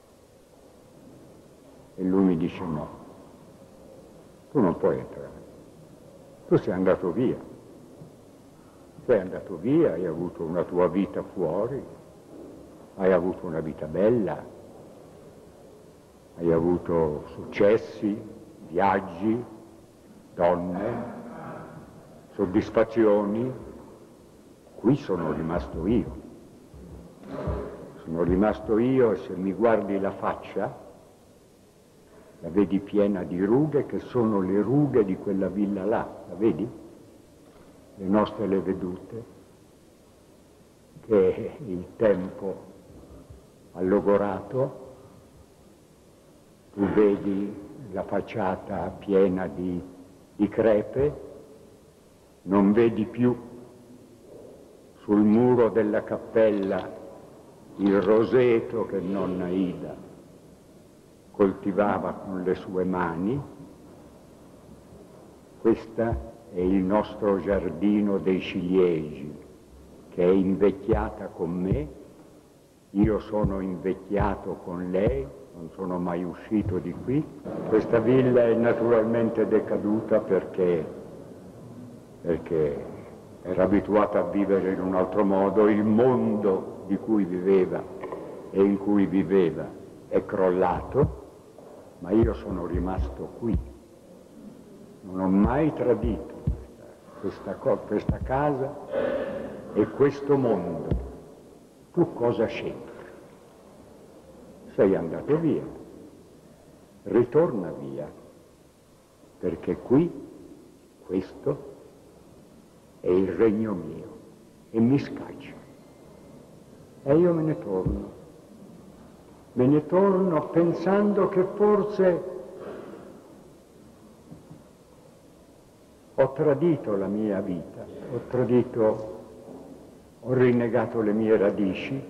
E lui mi dice: no, tu non puoi entrare, tu sei andato via, sei andato via, hai avuto una tua vita fuori, hai avuto una vita bella, hai avuto successi, viaggi, donne, soddisfazioni. Qui sono rimasto io. Sono rimasto io e se mi guardi la faccia, la vedi piena di rughe che sono le rughe di quella villa là, la vedi? Le nostre le vedute, che il tempo ha logorato. Tu vedi la facciata piena di, di crepe, non vedi più sul muro della cappella il roseto che nonna Ida coltivava con le sue mani. Questo è il nostro giardino dei ciliegi, che è invecchiata con me, io sono invecchiato con lei, non sono mai uscito di qui. Questa villa è naturalmente decaduta perché, perché era abituata a vivere in un altro modo. Il mondo di cui viveva e in cui viveva è crollato, ma io sono rimasto qui. Non ho mai tradito questa, questa, questa casa e questo mondo. Tu cosa c'entri? Sei andato via, ritorna via, perché qui, questo, è il regno mio e mi scaccia. E io me ne torno, me ne torno pensando che forse ho tradito la mia vita, ho tradito, ho rinnegato le mie radici,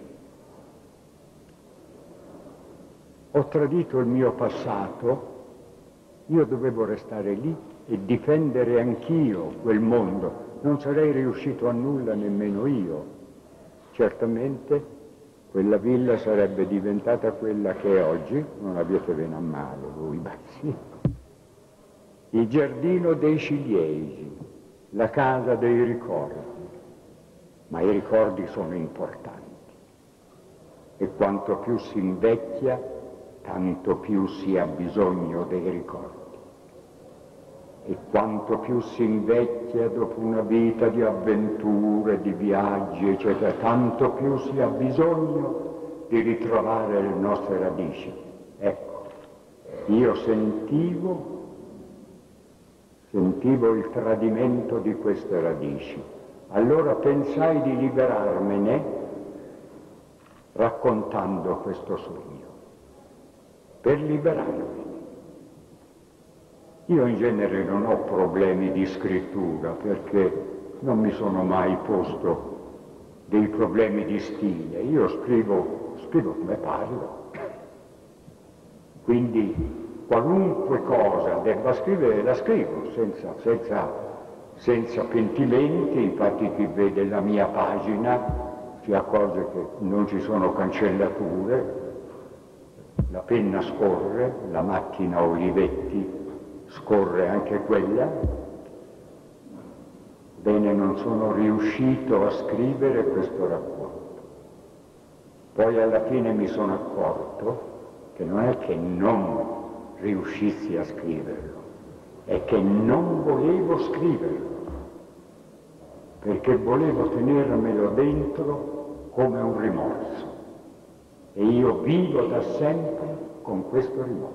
ho tradito il mio passato, io dovevo restare lì e difendere anch'io quel mondo. Non sarei riuscito a nulla nemmeno io. Certamente quella villa sarebbe diventata quella che è oggi, non abbiate bene a male voi, ma sì. Il giardino dei ciliegi, la casa dei ricordi, ma i ricordi sono importanti e quanto più si invecchia, tanto più si ha bisogno dei ricordi. E quanto più si invecchia dopo una vita di avventure, di viaggi, eccetera, tanto più si ha bisogno di ritrovare le nostre radici. Ecco, io sentivo, sentivo il tradimento di queste radici. Allora pensai di liberarmene raccontando questo sogno, per liberarmi. Io in genere non ho problemi di scrittura perché non mi sono mai posto dei problemi di stile. Io scrivo, scrivo come parlo. Quindi qualunque cosa debba scrivere la scrivo senza, senza, senza pentimenti. Infatti chi vede la mia pagina si accorge che non ci sono cancellature, la penna scorre, la macchina Olivetti scorre anche quella. Bene, non sono riuscito a scrivere questo racconto. Poi alla fine mi sono accorto che non è che non riuscissi a scriverlo, è che non volevo scriverlo, perché volevo tenermelo dentro come un rimorso. E io vivo da sempre con questo rimorso.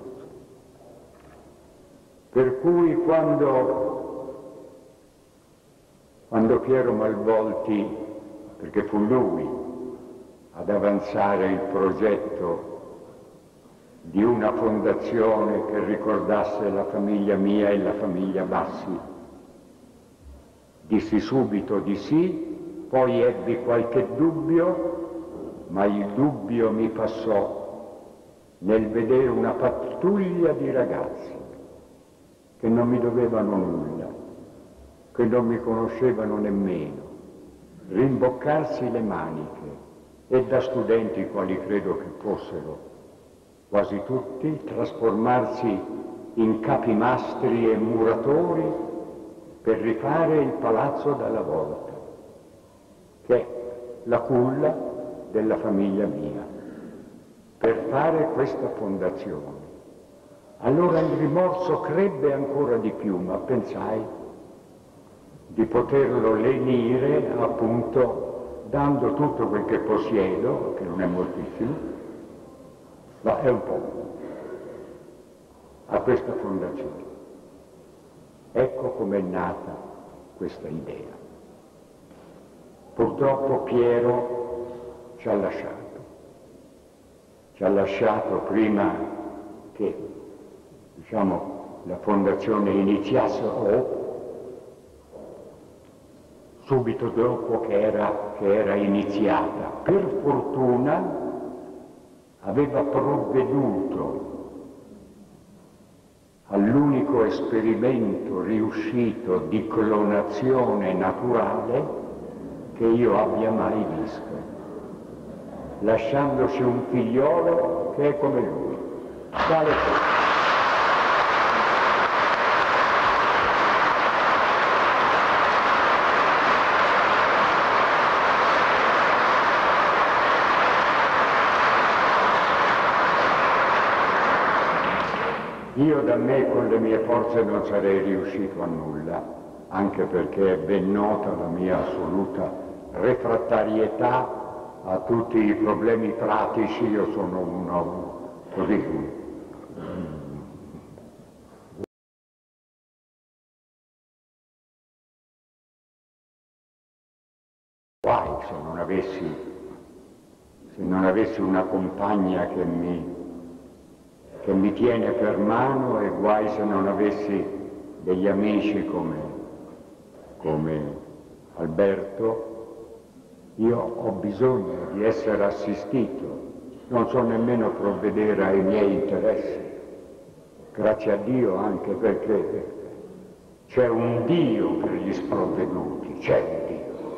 Per cui quando, quando Piero Malvolti, perché fu lui ad avanzare il progetto di una fondazione che ricordasse la famiglia mia e la famiglia Bassi, dissi subito di sì, poi ebbi qualche dubbio, ma il dubbio mi passò nel vedere una pattuglia di ragazzi che non mi dovevano nulla, che non mi conoscevano nemmeno, rimboccarsi le maniche e da studenti, quali credo che fossero quasi tutti, trasformarsi in capimastri e muratori per rifare il palazzo dalla volta, che è la culla della famiglia mia, per fare questa fondazione. Allora il rimorso crebbe ancora di più, ma pensai di poterlo lenire appunto dando tutto quel che possiedo, che non è moltissimo, ma è un po', a questa fondazione. Ecco com'è nata questa idea. Purtroppo Piero ci ha lasciato, ci ha lasciato prima che, diciamo, la fondazione iniziasse o subito dopo che era, che era iniziata. Per fortuna aveva provveduto all'unico esperimento riuscito di clonazione naturale che io abbia mai visto, lasciandoci un figliolo che è come lui. Tale Io da me con le mie forze non sarei riuscito a nulla, anche perché è ben nota la mia assoluta refrattarietà a tutti i problemi pratici. Io sono uno così, guai se non avessi, se non avessi una compagna che mi che mi tiene per mano, e guai se non avessi degli amici come, come Alberto. Io ho bisogno di essere assistito, non so nemmeno provvedere ai miei interessi, grazie a Dio, anche perché c'è un Dio per gli sprovveduti, c'è un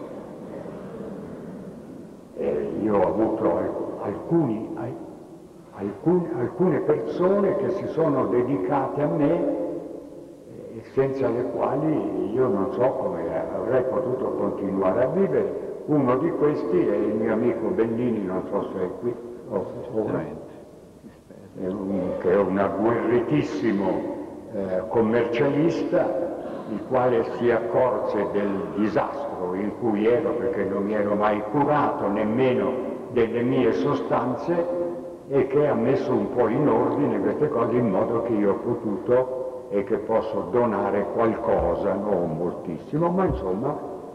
Dio. E io ho avuto alcuni Alcune, alcune persone che si sono dedicate a me e senza le quali io non so come avrei potuto continuare a vivere. Uno di questi è il mio amico Bellini, non so se è qui, o, o, è un, che è un agguerritissimo eh, commercialista, il quale si accorse del disastro in cui ero, perché non mi ero mai curato nemmeno delle mie sostanze, e che ha messo un po' in ordine queste cose in modo che io ho potuto e che posso donare qualcosa, non moltissimo, ma insomma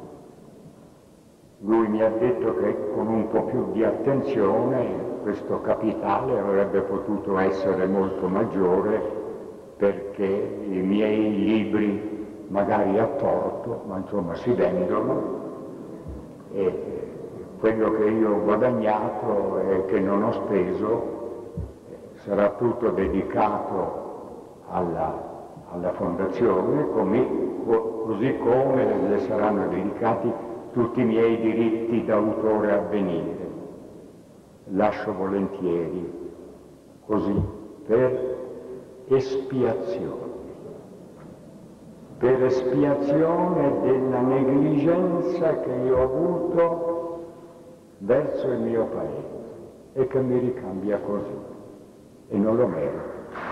lui mi ha detto che con un po' più di attenzione questo capitale avrebbe potuto essere molto maggiore, perché i miei libri, magari a torto, ma insomma si vendono, e quello che io ho guadagnato e che non ho speso sarà tutto dedicato alla, alla fondazione, come, così come le saranno dedicati tutti i miei diritti d'autore a venire. Lascio volentieri così, per espiazione, per espiazione della negligenza che io ho avuto verso il mio paese e che mi ricambia così, e non lo merito.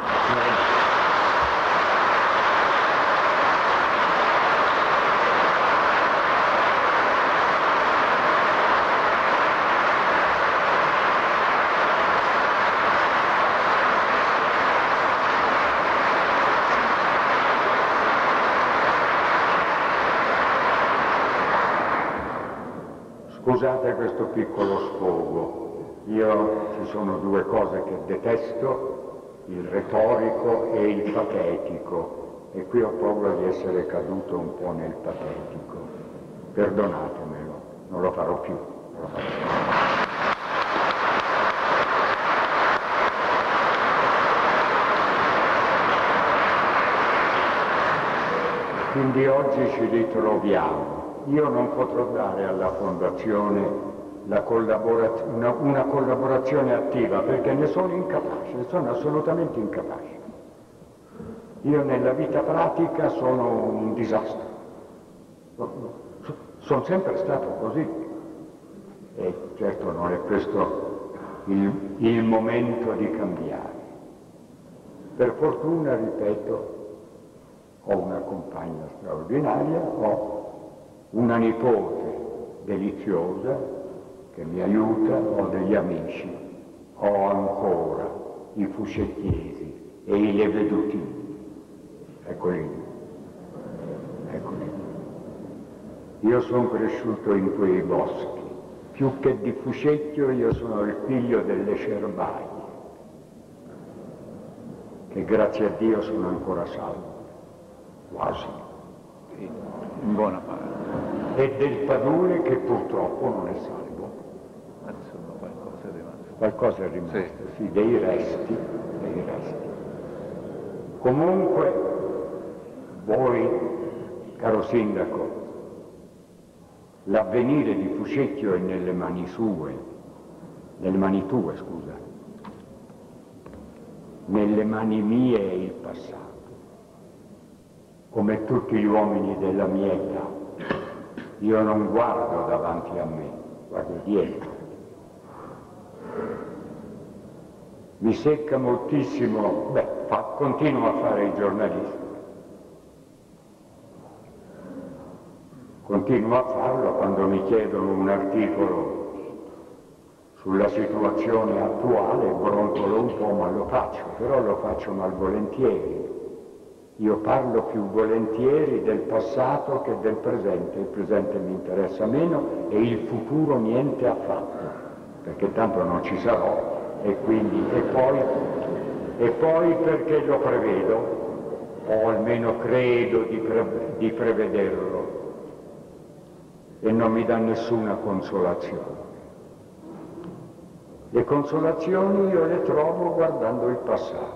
Scusate questo piccolo sfogo, io ci sono due cose che detesto, il retorico e il patetico, e qui ho paura di essere caduto un po' nel patetico. Perdonatemelo, non lo farò più. Non lo farò più. Quindi oggi ci ritroviamo. Io non potrò dare alla Fondazione la collaboraz- una, una collaborazione attiva, perché ne sono incapace, ne sono assolutamente incapace. Io nella vita pratica sono un disastro. Sono sempre stato così. E certo non è questo il, il momento di cambiare. Per fortuna, ripeto, ho una compagna straordinaria, ho una nipote deliziosa che mi aiuta, ho degli amici, ho ancora i fuscettiesi e i levedutini. Eccoli lì, eccoli lì. Io sono cresciuto in quei boschi. Più che di Fucecchio io sono il figlio delle Cerbaie, che grazie a Dio sono ancora salvo, quasi. In buona parte. E del Padule che purtroppo non è salvo. Insomma, qualcosa è rimasto. Qualcosa è rimasto, Sì. sì, dei resti, dei resti. Comunque, voi, caro Sindaco, l'avvenire di Fucecchio è nelle mani sue, nelle mani tue, scusa, nelle mani mie è il passato. Come tutti gli uomini della mia età, io non guardo davanti a me, guardo dietro. Mi secca moltissimo, beh, fa, continuo a fare il giornalista. Continuo a farlo quando mi chiedono un articolo sulla situazione attuale, brontolo un po', ma lo faccio, però lo faccio malvolentieri. Io parlo più volentieri del passato che del presente, il presente mi interessa meno e il futuro niente affatto, perché tanto non ci sarò e quindi, e poi, e poi perché lo prevedo, o almeno credo di, pre, di prevederlo, e non mi dà nessuna consolazione. Le consolazioni io le trovo guardando il passato,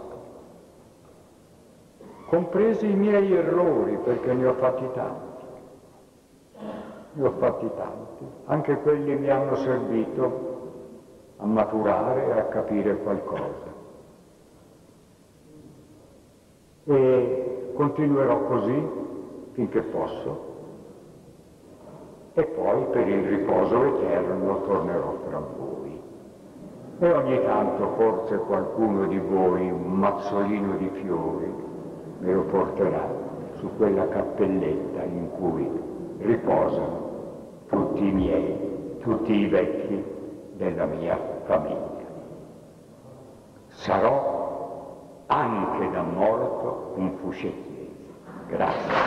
compresi i miei errori, perché ne ho fatti tanti, ne ho fatti tanti, anche quelli mi hanno servito a maturare, a capire qualcosa. E continuerò così finché posso, e poi per il riposo eterno tornerò fra voi. E ogni tanto forse qualcuno di voi un mazzolino di fiori me lo porterà su quella cappelletta in cui riposano tutti i miei, tutti i vecchi della mia famiglia. Sarò anche da morto un fuscettiese. Grazie.